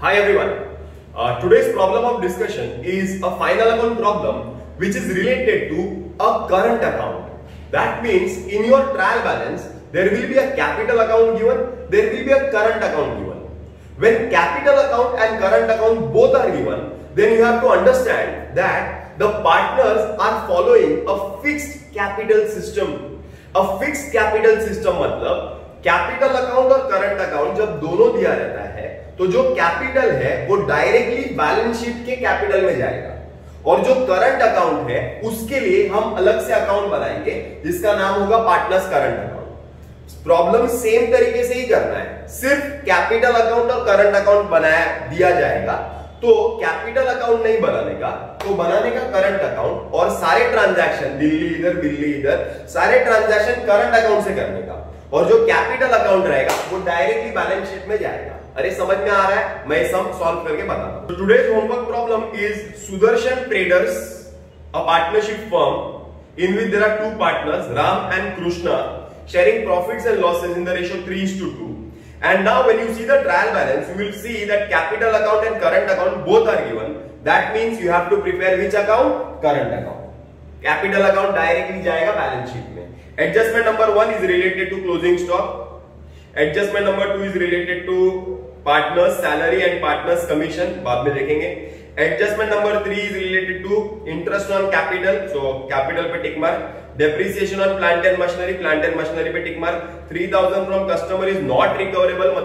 Hi everyone. Today's problem of discussion is a final account problem which is related to a current account. That means in your trial balance there will be a capital account given, there will be a current account given. When capital account and current account both are given, then you have to understand that the partners are following a fixed capital system. A fixed capital system मतलब capital account और current account जब दोनों दिया रहता है तो जो capital है वो डायरेक्टली बैलेंस शीट के कैपिटल में जाएगा और जो करंट अकाउंट है उसके लिए हम अलग से अकाउंट बनाएंगे जिसका नाम होगा partners current account. Problem same तरीके से ही करना है, सिर्फ कैपिटल अकाउंट और करंट अकाउंट बनाया दिया जाएगा तो कैपिटल अकाउंट नहीं बनाने का, तो बनाने का करंट अकाउंट और सारे ट्रांजैक्शन दिल्ली इधर सारे ट्रांजैक्शन करंट अकाउंट से करने का और जो कैपिटल अकाउंट रहेगा वो डायरेक्टली बैलेंस शीट में जाएगा। अरे समझ में आ रहा है? मैं सम सॉल्व करके बताता हूं। Today's homework problem is Sudarshan traders, a partnership firm in which there are two partners, Ram and Krishna, sharing profits and losses in the ratio 3:2. And now when you see the trial balance, you will see that capital account and current account both are given. That means you have to prepare which account? Current account. Capital account directly जाएगा balance sheet में. Adjustment number 1 is related to closing stock. Adjustment number 2 is related to partners salary and partners commission. बाद में देखेंगे. Adjustment number 3 is related to interest on capital. So capital पे tick mark. Depreciation on plant and machinery पे tick mark. 3000 from customer is not recoverable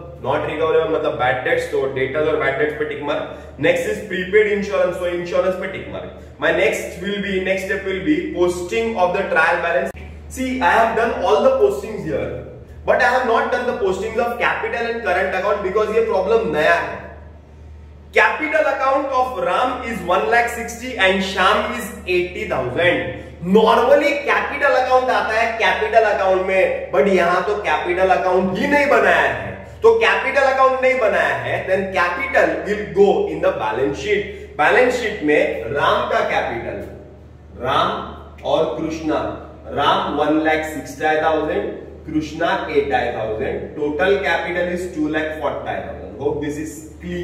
मतलब bad debts, so debtors और bad debts पे tick mark. Next is prepaid insurance, so insurance पे tick mark. My next step will be posting of the trial balance. See, I have done all the postings here, but I have not done the postings of capital and current account because ये problem नया है. Capital account of Ram is 1,60,000 and Shyam is 80,000. Normally capital account आता है capital account में, but यहां तो capital account ही नहीं बनाया है. तो कैपिटल अकाउंट नहीं बनाया है, then capital will go in the balance sheet. Balance sheet में राम का कैपिटल, राम और Krishna, Ram 1,60,000, Krishna 80,000, total capital is 2,40,000. Hope this is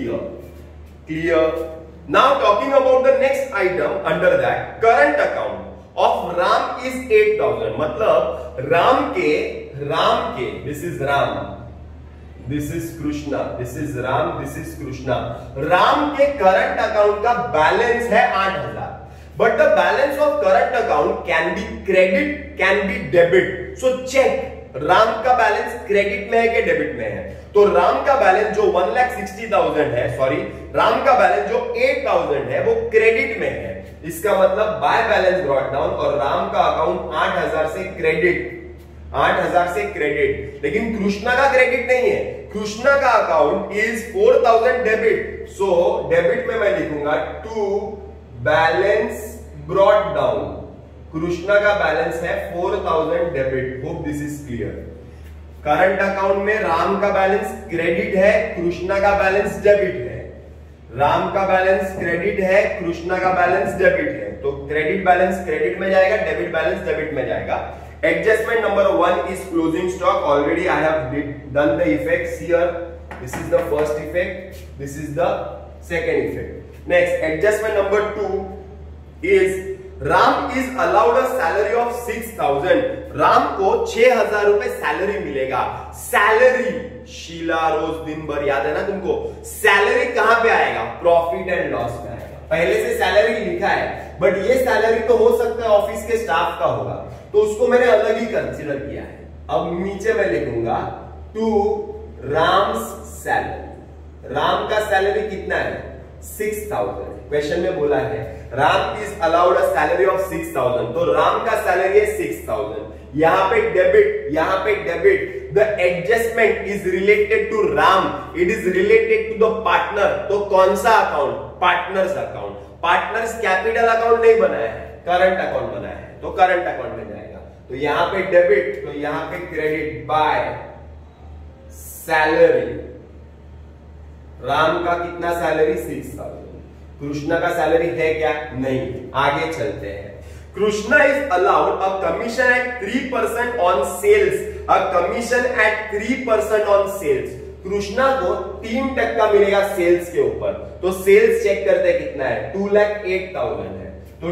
clear. Now talking about the next item under that, current account of Ram is 8,000. मतलब राम के this is Ram, this is Krishna, this is Ram, this is Krishna. Ram के current account का balance है 8,000. But the balance of current account can be credit, can be debit. So check Ram का balance credit में है कि debit में है. तो राम का बैलेंस जो 1,60,000 है, सॉरी राम का बैलेंस जो 8,000 है वो क्रेडिट में है. इसका मतलब बाय बैलेंस ब्रॉट डाउन और राम का अकाउंट 8,000 से क्रेडिट. लेकिन कृष्णा का क्रेडिट नहीं है, कृष्णा का account is 4,000 debit. So debit में मैं लिखूंगा to balance brought down. Krishna का बैलेंस है 4,000 debit. Hope this is clear. Current account में राम का बैलेंस क्रेडिट है, कृष्णा का बैलेंस डेबिट है. राम का बैलेंस क्रेडिट है, कृष्णा का बैलेंस डेबिट है. तो क्रेडिट बैलेंस क्रेडिट में जाएगा, डेबिट बैलेंस डेबिट में जाएगा. Adjustment number 1 is closing stock. Already I have done the effects here. This is the first effect, this is the second effect. Next, adjustment number 2 is Ram is allowed a salary of 6,000. Ram को 6,000 रुपए salary मिलेगा. Salary Sheila रोज दिन भर, याद है ना तुमको? सैलरी कहां पे आएगा? प्रॉफिट एंड लॉस में आएगा. पहले से सैलरी लिखा है, बट ये सैलरी तो हो सकता है ऑफिस के स्टाफ का होगा, तो उसको मैंने अलग ही कंसीडर किया है. अब नीचे मैं लिखूंगा टू राम्स सैलरी. राम का सैलरी कितना है? 6,000. क्वेश्चन में बोला है Ram is allowed a salary of 6,000, तो राम का सैलरी है 6,000. यहां पे debit. The adjustment is related to Ram, it is related to the partner. तो कौन सा अकाउंट? Partners account. Partners capital account नहीं बनाया है, करंट अकाउंट बनाया है, तो करंट अकाउंट में जाएगा. तो यहां पे डेबिट, तो यहां पे क्रेडिट बाय सैलरी. राम का कितना सैलरी? 6,000. कृष्णा का सैलरी है क्या? नहीं. आगे चलते हैं. Krishna is allowed a commission at 3% on sales. A commission at 3% on sales. Krishna को 3% मिलेगा सेल्स के ऊपर। तो सेल्स चेक करते हैं कितना है, 2,08,000 है। तो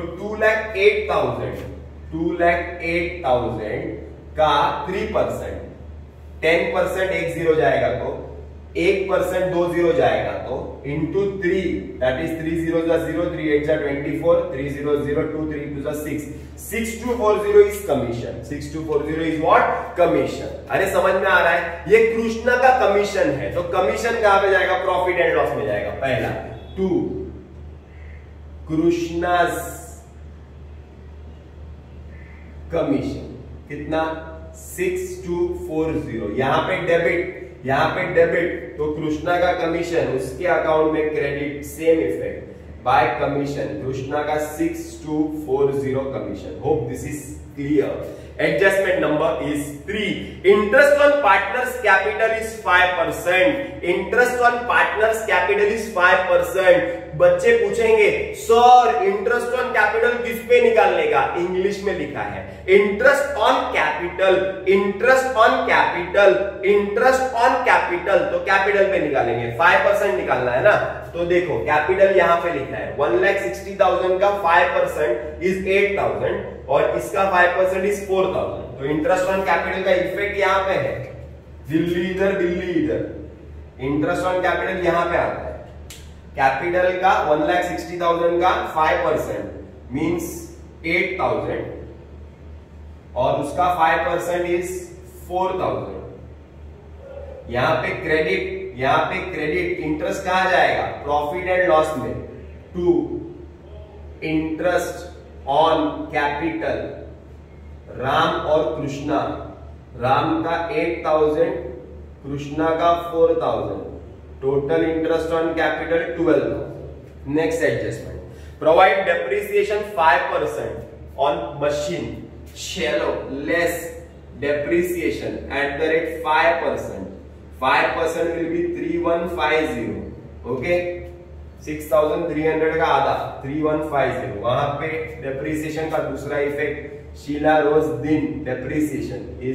2,08,000 का 3%, 10% एक जीरो जाएगा तो 1% 2 जीरो जाएगा तो into 3, that is 3 0 0, 3 8 24, 3 0 0 2 3 2 6, 6240 is commission. 6240 is what, commission. अरे समझ में आ रहा है, ये कृष्णा का कमीशन है। तो कमीशन कहां पे जाएगा, प्रॉफिट एंड लॉस में जाएगा। पहला 2 कृष्णास कमीशन कितना, 6240। यहां पे डेबिट, तो कृष्णा का कमीशन उसके अकाउंट में credit, same effect by commission, Krishna का 6240 commission. Hope this is clear. Adjustment number is 3। Interest on partners capital is 5%। Interest on partners capital is 5%। बच्चे पूछेंगे सर इंटरेस्ट ऑन कैपिटल किस पे निकालने का, इंग्लिश में लिखा है interest on capital, interest on capital, interest on capital. तो कैपिटल पे निकालेंगे, 5% निकालना है ना। तो देखो कैपिटल यहां पे लिखा है 1,60,000 का 5% इज 8,000 और इसका 5% इज 4,000। तो इंटरेस्ट ऑन कैपिटल का इफेक्ट यहां पे है, दिल्ली इधर दिल्ली इधर। इंटरेस्ट ऑन कैपिटल यहां पे आता है, कैपिटल का 1,60,000 का 5% मींस 8,000 और उसका 5% इज 4,000। यहां पे क्रेडिट इंटरेस्ट कहां जाएगा, प्रॉफिट एंड लॉस में, to interest on capital Ram और कृष्णा, राम का 8,000, कृष्णा का 4,000, total interest on capital 12,000। Next adjustment, provide depreciation 5% on machine शेलो less depreciation at the rate 5%. 5% will be 3,150. Okay, 6,300 का आधा 3,150। वहां पे डेप्रिसिएशन का दूसरा इफेक्ट, शीला रोज दिन depreciation is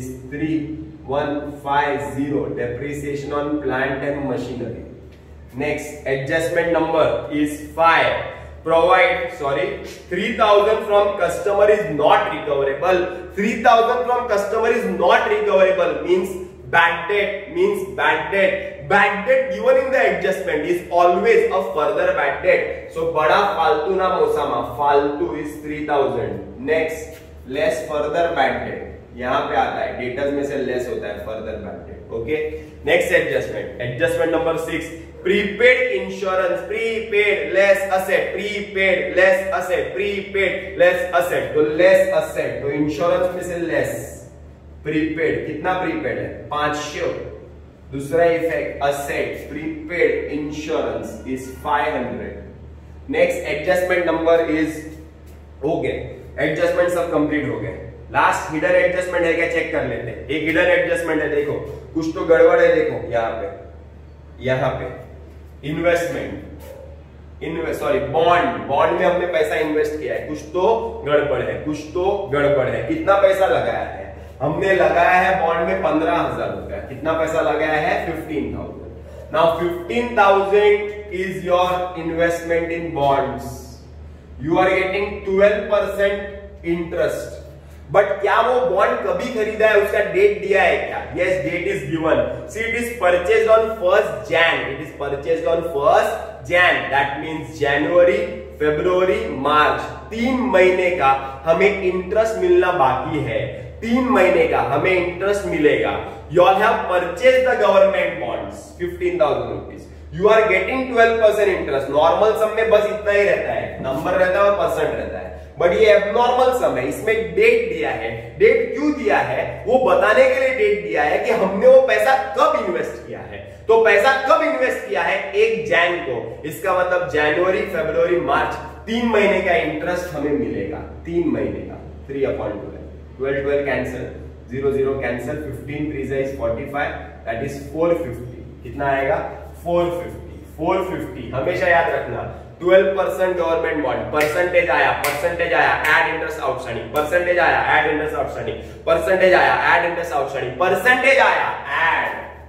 3,150 depreciation on plant and machinery. Next adjustment number is 5। Provide 3,000 from customer is not recoverable. 3,000 from customer is not recoverable means bad debt, bad debt given in the adjustment is always a further bad debt. So बड़ा फालतू ना मोसामा, फालतू is 3,000. Next less further bad debt, यहाँ पे आता है debtors में से लेस होता है further bad debt. Okay, next adjustment number 6, prepaid insurance, prepaid less asset, prepaid less asset, prepaid less asset। तो less asset, तो इंश्योरेंस में से less, prepaid कितना prepaid है, 500। दूसरा इफेक्ट asset, prepaid insurance is 500। Next adjustment number is, हो गए एडजस्टमेंट सब कंप्लीट हो गए। लास्ट हिडन एडजस्टमेंट है क्या, चेक कर लेते हैं। एक हिडन एडजस्टमेंट है, देखो कुछ तो गड़बड़ है। देखो यहाँ पे इन्वेस्टमेंट, बॉन्ड में हमने पैसा इन्वेस्ट किया है, कुछ तो गड़बड़ है। कितना पैसा लगाया है, हमने लगाया है बॉन्ड में 15,000 रुपया। कितना पैसा लगाया है, 15,000। Now 15,000 is your investment in bonds, you are getting 12% interest. But क्या वो बॉन्ड कभी खरीदा है, उसका डेट दिया है क्या, yes date is given. See it is purchased on 1st Jan, that means जनवरी फरवरी मार्च, 3 महीने का हमें इंटरेस्ट मिलना बाकी है। 3 महीने का हमें इंटरेस्ट मिलेगा। You all have purchased the government bonds 15,000 rupees, you are getting 12% interest. Normal sum में बस इतना ही रहता है, नंबर रहता है और परसेंट रहता है, बट ये एबनॉर्मल सम है। इसमें डेट दिया है, डेट क्यों दिया है, वो बताने के लिए डेट दिया है कि हमने वो पैसा कब इन्वेस्ट किया है। तो पैसा कब इन्वेस्ट किया है, 1 Jan को, इसका मतलब जनवरी फरवरी मार्च, 3 महीने का इंटरेस्ट हमें मिलेगा। 3 महीने का, 3/12, 12 cancel, 0 0 cancel, 15 3 is 45, that is 450। कितना आएगा, 450। हमेशा याद रखना 12% गवर्नमेंट बॉन्ड, परसेंटेज आया, ऐड इंटरेस्ट आउटस्टैंडिंग, परसेंटेज आया, ऐड इंटरेस्ट आउटस्टैंडिंग, परसेंटेज आया, ऐड इंटरेस्ट आउटस्टैंडिंग, परसेंटेज आया, ऐड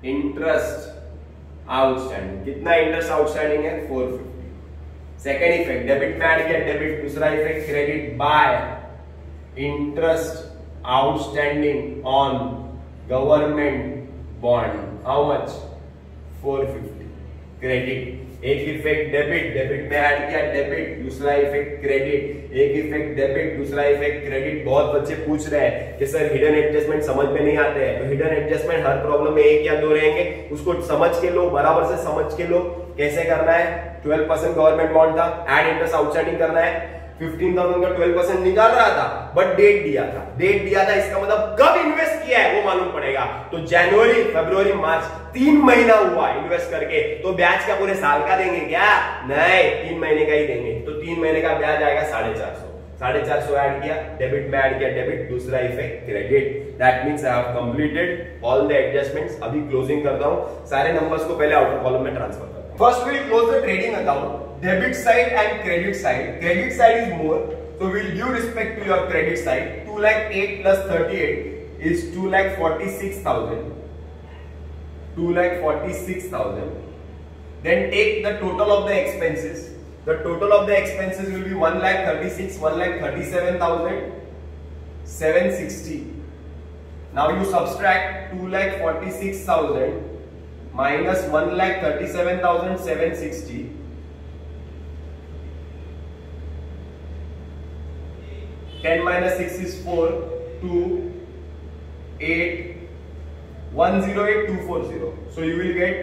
इंटरेस्ट आउटस्टैंडिंग, कितना इंटरेस्ट आउटस्टैंडिंग है 450। सेकेंड इफेक्ट डेबिट में ऐड किया डेबिट, दूसरा effect credit by interest outstanding on government bond, how much 450 credit. एक effect debit, debit में add किया डेबिट, दूसरा इफेक्ट क्रेडिट, एक इफेक्ट डेबिट, दूसरा इफेक्ट क्रेडिट। बहुत बच्चे पूछ रहे हैं कि सर हिडन एडजस्टमेंट समझ में नहीं आते हैं, तो हिडन एडजस्टमेंट हर प्रॉब्लम में एक या दो रहेंगे, उसको समझ के लो, बराबर से समझ के लो। कैसे करना है, 12% गवर्नमेंट बॉन्ड था, ऐड इंटरेस्ट आउटस्टैंडिंग करना है, 15,000 का 12% निकाल रहा था, बट डेट दिया था, डेट दिया था, इसका मतलब कब इन्वेस्ट किया है वो मालूम पड़ेगा। तो जनवरी, फरवरी, मार्च 3 महीना हुआ इन्वेस्ट करके, तो ब्याज क्या पूरे साल का देंगे क्या? नहीं, 3 महीने का ही देंगे। तो 3 महीने का ब्याज आएगा 450, 450 ऐड किया डेबिट में, ऐड किया डेबिट, दूसरा effect credit. That means I have completed all the adjustments. अभी क्लोजिंग करता हूं, सारे नंबर्स को पहले आउटर कॉलम में ट्रांसफर करता हूं। First we will close the trading account, debit side and credit side. Credit side is more, so we'll give respect to your credit side. 2,08,000 plus 38 is 2,46,000. 2,46,000. Then take the total of the expenses. The total of the expenses will be 1,36,000, 1,37,760. Now you subtract 2,46,000 minus 1,37,760. 10 minus 6 is 4, 2, 8, 108,240. So you will get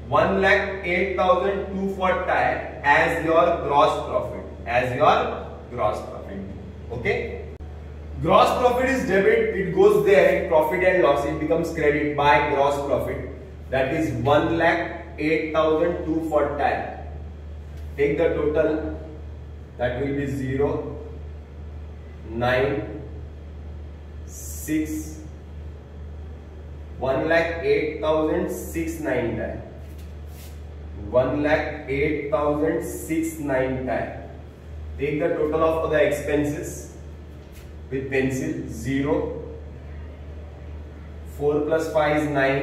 1,08,240 as your gross profit. As your gross profit. Okay? Gross profit is debit. It goes there in profit and loss. It becomes credit by gross profit. That is 1,08,240. Take the total. That will be 0. 9, 6, 1,08,690. 1,08,690. Take the total of the expenses with pencil. 0, 4 plus 5 is 9,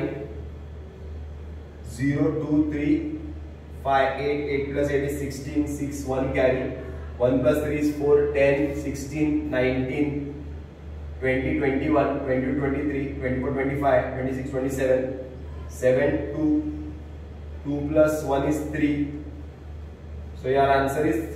0, 2, 3, 5, 8, 8 plus 8 is 16, 6, 1 carry. 1 plus 3 is 4, 10, 16, 19, 20, 21, 22, 23, 24, 25, 26, 27, 7, 2, 2 plus 1 is 3. So your answer is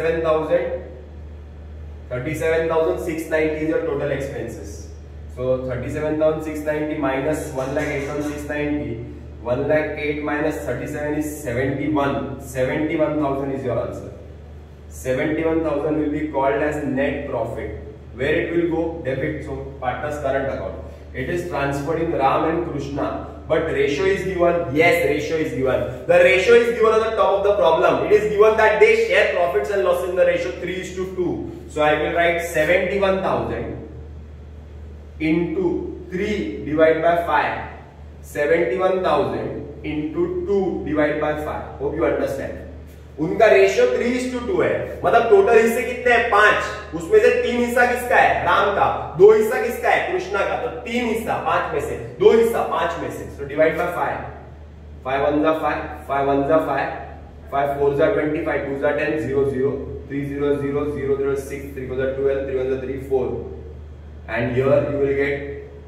37,690 is your total expenses. So 37,690 minus 1,08,690, 1,08,000 minus 37 is 71. 71,000 is your answer. 71,000 will be called as net profit. Where it will go? Debit. So partner's current account. It is transferred in Ram and Krishna. But ratio is given. Yes, ratio is given. The ratio is given on the top of the problem. It is given that they share profits and losses in the ratio 3:2. So I will write 71,000 into 3 divided by 5. 71,000 into 2 divided by 5. Hope you understand. उनका ratio 3:2 है, मतलब total हिस्से कितने हैं 5, उसमें से 3 हिस्सा किसका है राम का, 2 हिस्सा किसका है कृष्णा का, तो 3 हिस्सा 5 में से, 2 हिस्सा 5 में से। सो डिवाइड बाय 5, 5 1 जा 5, 5 1 जा 5, 5 4 जा 20, 5 2 जा 10, 0 0 3 0 0 0 0 6, 3 4 जा 12, 3 1 जा 3 4, and here you will get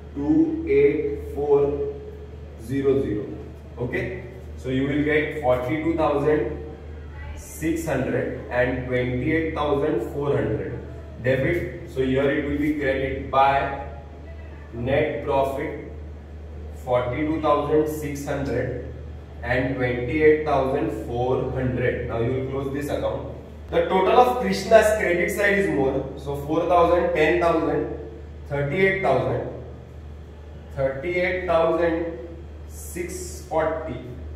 28400. Okay, so you will get 42,600 and 28,400 debit. So here it will be credit by net profit 42,600 and 28,400. Now you will close this account. The total of Krishna's credit side is more. So 4,000, 10,000, 38,000, 38,640.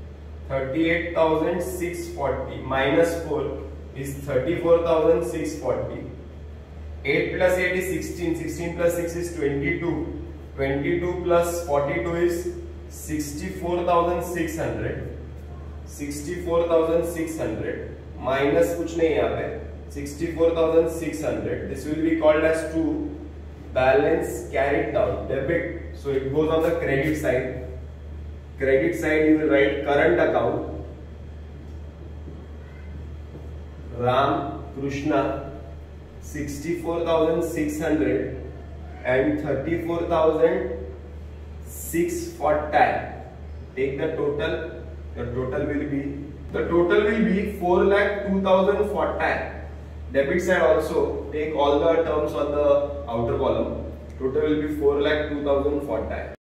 38,640 minus 4 is 34,640. 8 plus 8 is 16. 16 plus 6 is 22. 22 plus 42 is 64,600. 64,600 minus कुछ नहीं यहाँ पे 64,600. This will be called as 2 balance carried down debit. So it goes on the credit side. Credit side you will write current account. Ram Krishna 64,600 and 34,640. Take the total. The total will be 4,02,040. Debit side also take all the terms on the outer column. Total will be 4,02,040.